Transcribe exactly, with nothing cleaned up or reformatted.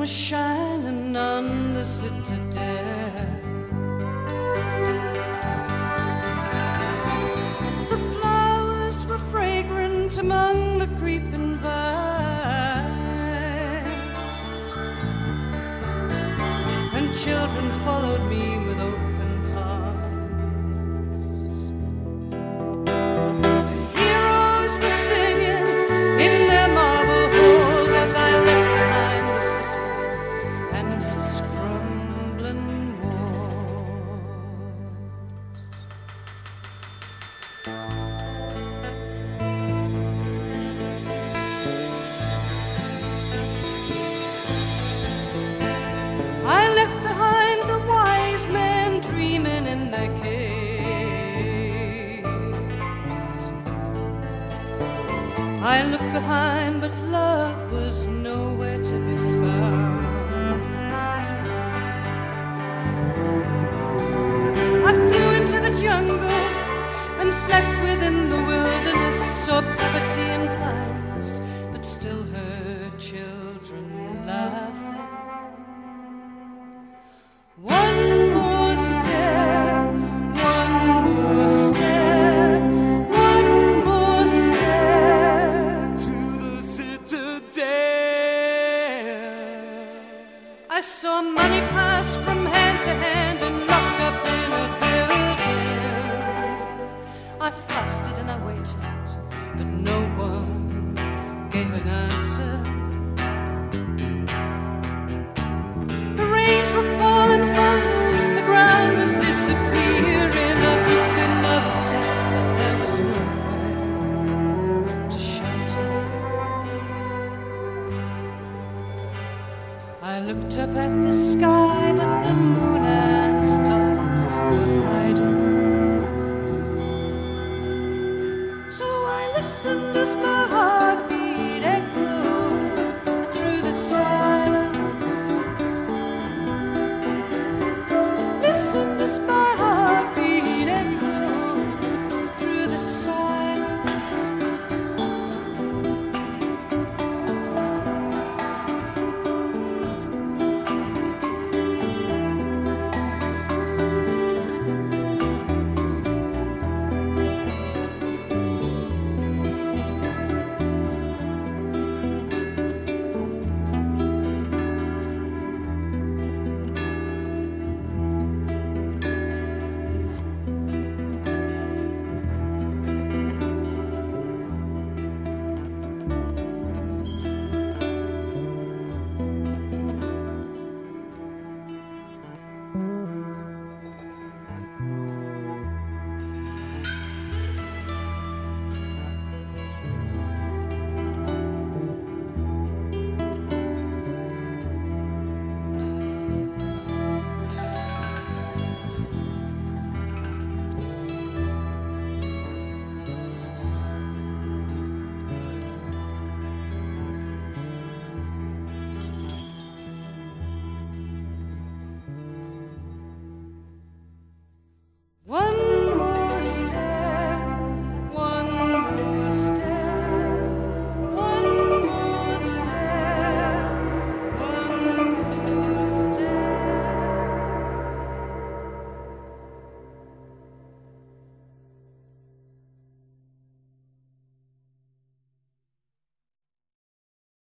was shining on the citadel. The flowers were fragrant among the creeping vine, and children followed me with open hearts. The heroes were singing in their marble halls as I left behind the city and its crumbling walls. I left behind the wise men dreaming in their caves. I looked behind, but love was nowhere to be found. I flew into the jungle and slept within the wilderness, saw poverty and blindness, but still heard children laughing. One more step, one more step, one more step to the citadel. I saw money pass from hand to hand and locked up in a building. I fasted and I waited, but no one gave an answer. The rains were falling fast, the ground was disappearing. I took another step, but there was nowhere to shelter. I looked up at the sky